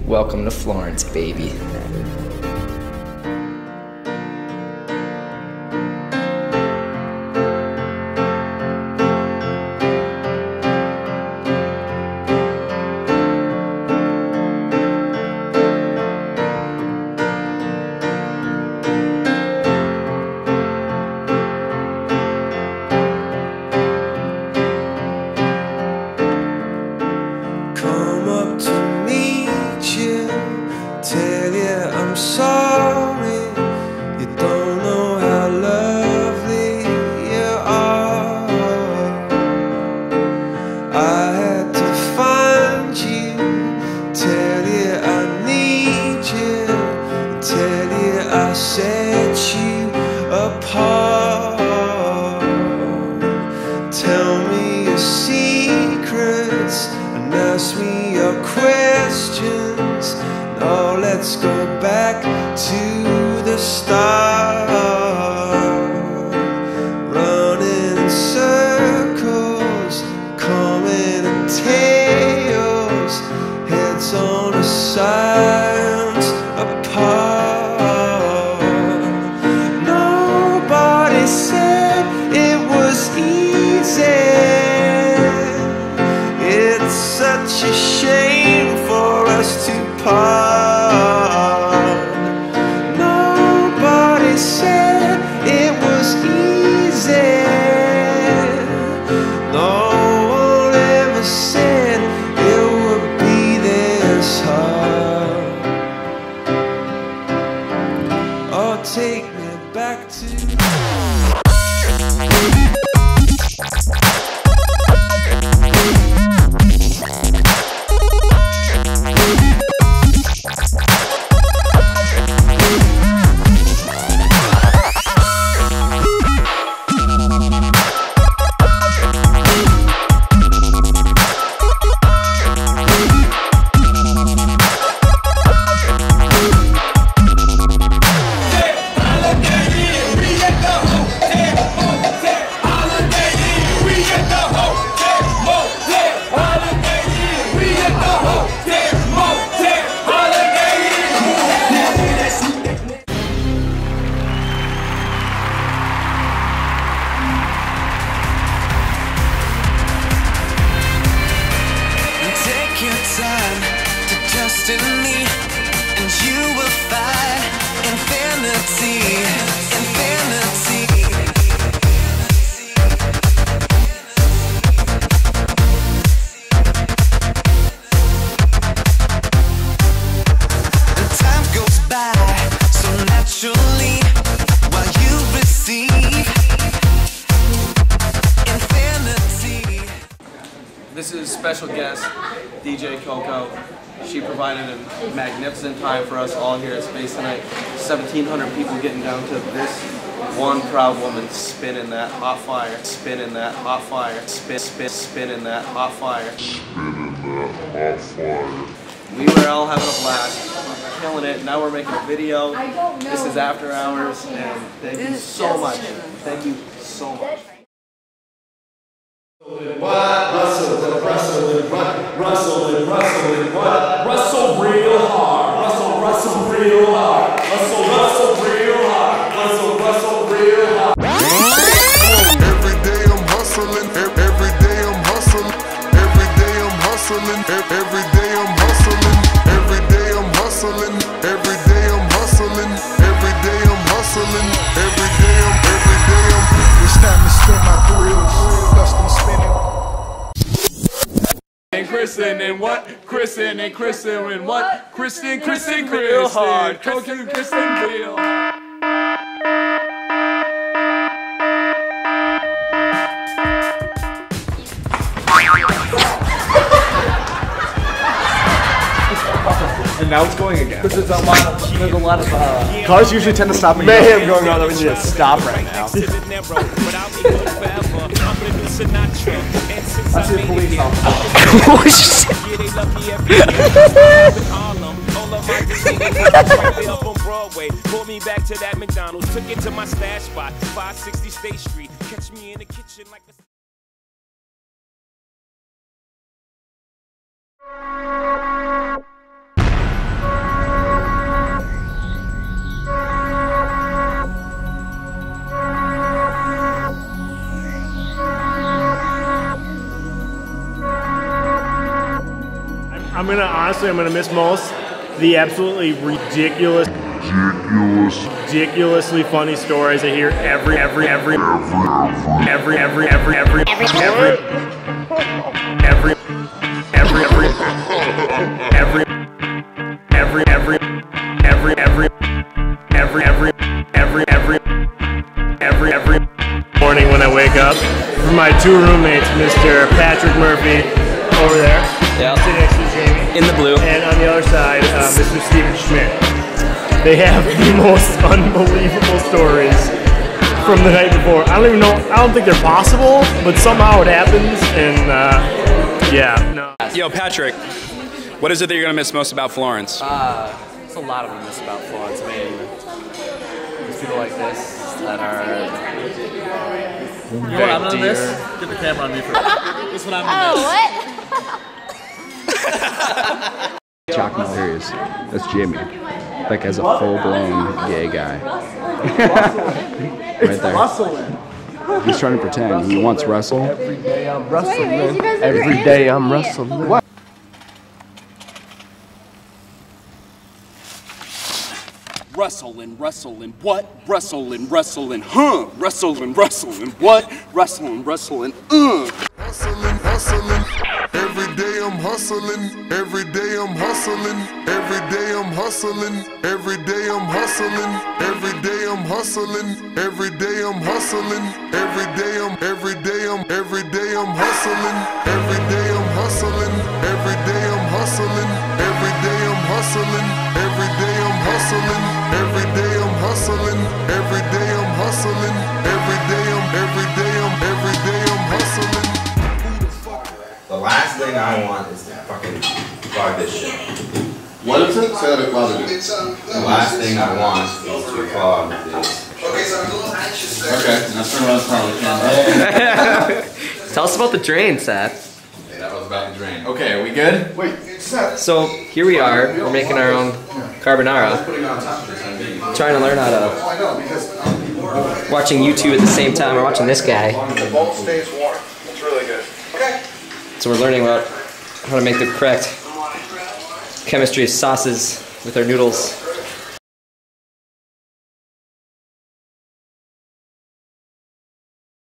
Welcome to Florence, baby. Tell you I'm sorry, you don't know how lovely you are. I had to find you, tell you I need you, tell you I set you apart. Tell me your secrets and ask me your questions. Oh, let's go back to the start. Running in circles, coming in tails, heads on the sides apart. Nobody said it was easy. It's such a shame for us to part. Nobody said it was easy. No one ever said it would be this hard. Oh, take me back to destiny, and you will find infinity, infinity. And time goes by so naturally while you receive infinity. This is special guest DJ Coco. She provided a magnificent time for us all here at Space tonight. 1,700 people getting down to this one proud woman spinning that hot fire, spinning that hot fire, spinning that hot fire. We were all having a blast, killing it. Now we're making a video. This is After Hours, and thank you so much. Thank you so much. What? Russell and what? Russell and what? Russell real hard. Russell real hard. Russell real hard. Russell real hard. Every day I'm hustling. Every day I'm hustling. Every day I'm hustling. Every day I'm hustling. Every day I'm hustling. Every day I'm hustling. Every day I'm hustling. Every day I'm. It's time to spin my thrills. Custom spinning. And Kristen and what? Kristen and what? Kristen real hard. Kristen real hard. And now it's going again. There's a lot of Cars usually tend to stop again. Mayhem going on that we need to stop right now. I see a police officer. Pulled me back to that McDonald's, took it to my stash spot, 560 State Street. Catch me in the kitchen like a I'm gonna miss most the absolutely ridiculously funny stories I hear every morning when I wake up. From my two roommates, Mr. Patrick Murphy over there, sitting next to Jamie, In the blue. and on the other side, Mr. Steven Schmidt. They have the most unbelievable stories from the night before. I don't think they're possible, but somehow it happens, and yeah, no. Yo, Patrick, what is it that you're gonna miss most about Florence? There's a lot of I miss about Florence. I mean, there's people like this that are. You know what I'm gonna miss? Get the camera on me for this. Is what I'm gonna miss. Chalk my serious. That's Jimmy. Like as a full-blown gay guy. Right there. He's trying to pretend. He wants Russell. Every day I'm wrestling. Every day I'm wrestling. What? Wrestling, what? Wrestling, huh? Wrestling, what? Wrestling, Hustling. Every day I'm hustling. Every day I'm hustling. Every day I'm hustling. Every day I'm hustling. Every day I'm hustling. Every day I'm hustling. Every day I'm hustling. Every day I'm hustling. Every day I'm hustling. Every day I'm hustling. Every day I'm hustling. Every day I'm hustling. Every day I'm hustling. Every day I'm hustling. Hustling. The last thing I want is to fucking clog this shit. What is it? Say that again. The last thing I want is to clog this. Okay, so I'm a little anxious there. Okay, that's pretty much probably Tell us about the drain, Seth. Okay, that was about the drain. Okay, are we good? Wait, Seth. So here we are. We're making our own carbonara. Trying to learn how to. Watching YouTube at the same time. We're watching this guy. The bowl stays warm. It's really good. Okay. So we're learning about how to make the correct chemistry of sauces with our noodles.